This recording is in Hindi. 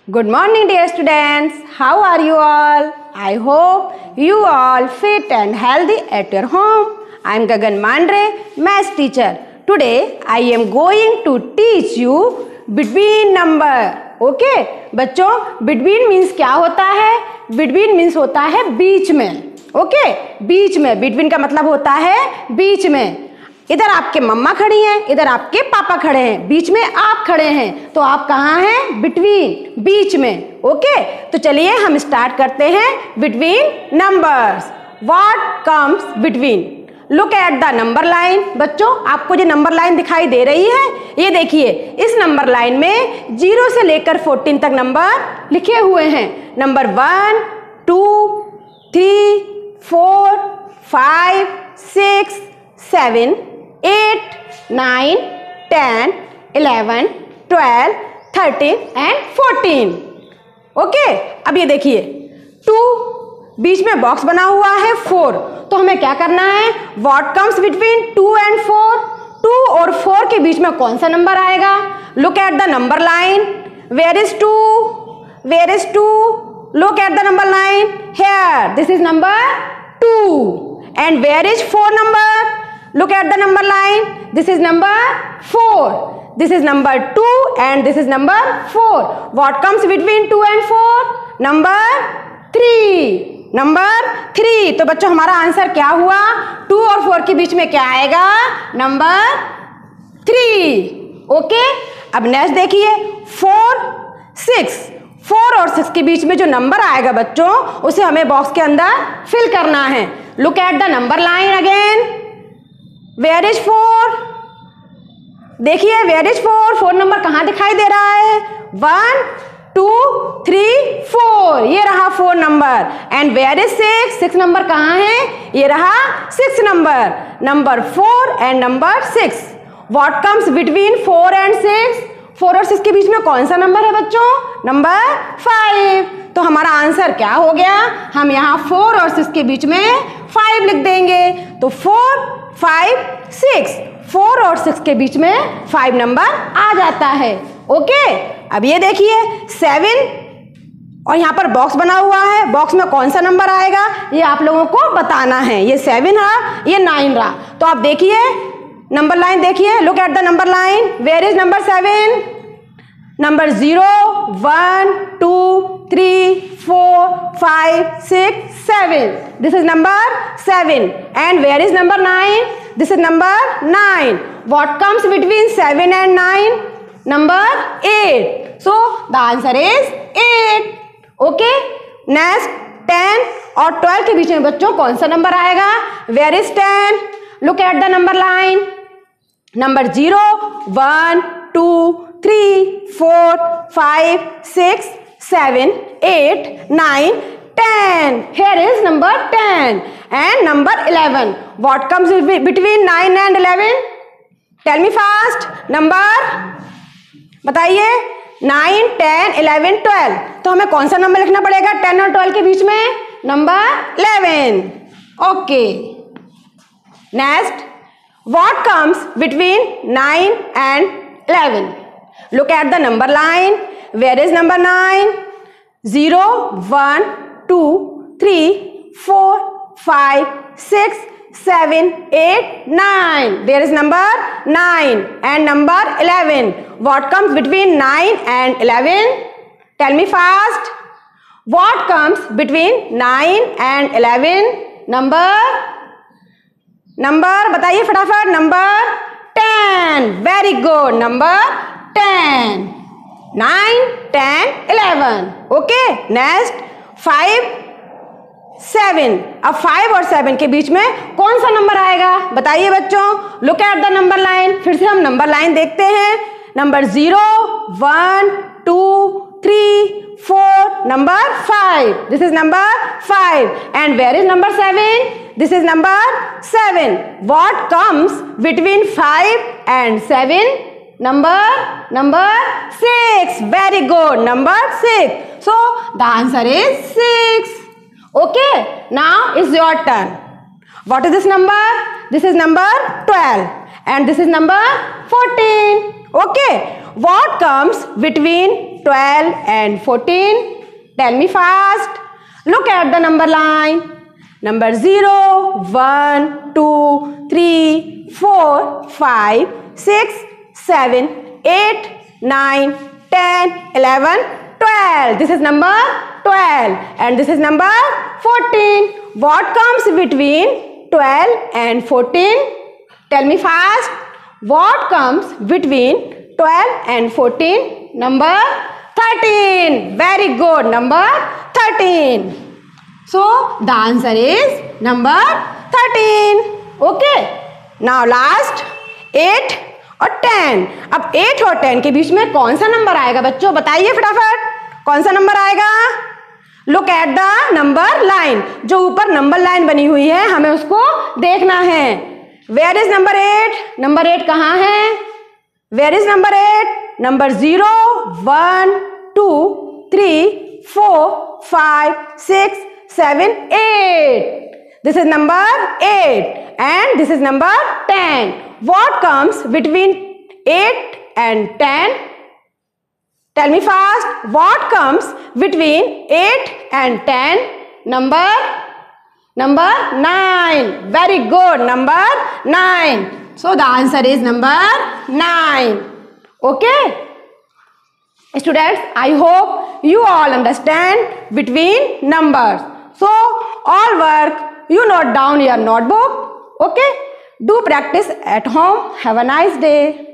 Good morning, dear students. How are you all? I hope you all fit and healthy at your home. I am Gagan Mandre, math teacher. Today I am going to teach you between number. Okay? बच्चों, between means क्या होता है? Between means होता है बीच में. Okay? बीच में. Between का मतलब होता है बीच में. इधर आपके मम्मा खड़ी हैं, इधर आपके पापा खड़े हैं, बीच में आप खड़े हैं, तो आप कहाँ हैं? बिटवीन, बीच में. ओके, तो चलिए हम स्टार्ट करते हैं between numbers. What comes between? Look at the number line. बच्चों, आपको जो नंबर लाइन दिखाई दे रही है, ये देखिए, इस नंबर लाइन में 0 से लेकर 14 तक नंबर लिखे हुए हैं. Number 1, 2, 3, 4, 5, 6, 7, 8, 9, 10, 11, 12, 13 and 14. ओके, अब ये देखिए 2, बीच में बॉक्स बना हुआ है 4, तो हमें क्या करना है? What comes between 2 and 4? 2 और 4 के बीच में कौन सा नंबर आएगा? Look at the number line. Where is 2? Where is 2? Look at the number line. Here, this is number 2. And where is 4 number? Look at the number line. This is number 4. This is number 2 and this is number 4. What comes between 2 and 4? Number 3. Number 3. तो बच्चों, हमारा आंसर क्या हुआ? 2 और 4 के बीच में क्या आएगा? Number 3. ओके, अब नेक्स्ट देखिए 4, 6. 4 और 6 के बीच में जो नंबर आएगा बच्चों, उसे हमें बॉक्स के अंदर फिल करना है. Look at the number line again. Where is 4? देखिए, वेयर इज 4? 4 नंबर कहाँ दिखाई दे रहा है? 1, 2, 3, 4. ये रहा 4 number. And where is 6? 6 number कहाँ है? ये रहा 6 number. Number 4 and number 6. What comes between 4 and 6? 4 और 6 के बीच में कौन सा नंबर है बच्चों? नंबर 5. तो हमारा आंसर क्या हो गया? हम यहाँ 4 और 6 के बीच में 5 लिख देंगे. तो 4, 5, 6. 4 और 6 के बीच में 5 नंबर आ जाता है. ओके, अब ये देखिए 7 और यहाँ पर बॉक्स बना हुआ है. बॉक्स में कौन सा नंबर आएगा, ये आप लोगों को बताना है. ये 7 रहा, ये 9 रहा. तो आप देखिए नंबर लाइन, देखिए, look at the number line. Where is number 7? Number 0, 1, 2, 3, 4, 5, 6, 7. This is number 7. And where is number 9? This is number 9. What comes between 7 and 9? Number 8. So the answer is 8. Okay. Next 10 और 12 के बीच में बच्चों कौन सा नंबर आएगा? Where is 10? Look at the number line. Number 0, 1, 2, 3, 4, 5, 6, 7, 8, 9, 10. Here is number 10 and number 11. What comes between 9 and 11? Tell me fast. Number बताइए. 9, 10, 11, 12. तो हमें कौन सा नंबर लिखना पड़ेगा 10 और 12 के बीच में? Number 11. Okay, next. What comes between 9 and 11? Look at the number line. Where is number 9? 0, 1, 2, 3, 4, 5, 6, 7, 8, 9. There is number 9 and number 11. What comes between 9 and 11? Tell me fast. What comes between 9 and 11? Number बताइए फटाफट. Number 10. Very good. Number 10. 9, 10, 11. Okay, next 5, 7. अब 5 और 7 के बीच में कौन सा नंबर आएगा बताइए बच्चों. Look at the number line. फिर से हम नंबर लाइन देखते हैं. Number 0, 1, 2, 3, 4. Number 5. This is number 5. And where is number 7? This is number 7. What comes between 5 and 7? Number 6. Very good. Number 6. So the answer is 6. Okay. Now is your turn. What is this number? This is number 12. And this is number 14. Okay. What comes between 12 and 14? Tell me fast. Look at the number line. Number 0, 1, 2, 3, 4, 5, 6, 7, 8, 9, 10, 11, 12. This is number 12 and this is number 14. What comes between 12 and 14? Tell me fast. What comes between 12 and 14? Number 13. Very good. Number 13. So the answer is number 13. Okay. Now last 8 और 10. अब 8 और 10 के बीच में कौन सा नंबर आएगा बच्चों? बताइए फटाफट. कौन सा नंबर आएगा? Look at the number line. जो ऊपर नंबर लाइन बनी हुई है हमें उसको देखना है. Where is number 8? नंबर 8 कहाँ है? Where is number 8? Number 0, 1, 2, 3, 4, 5, 6, 7, 8. This is number 8 and this is number 10. What comes between 8 and 10? Tell me fast. What comes between 8 and 10? Number 9. Very good. Number 9. So the answer is number 9. Okay? Students, I hope you all understand between numbers. So all work you note down your notebook. Okay? Do practice at home. Have a nice day.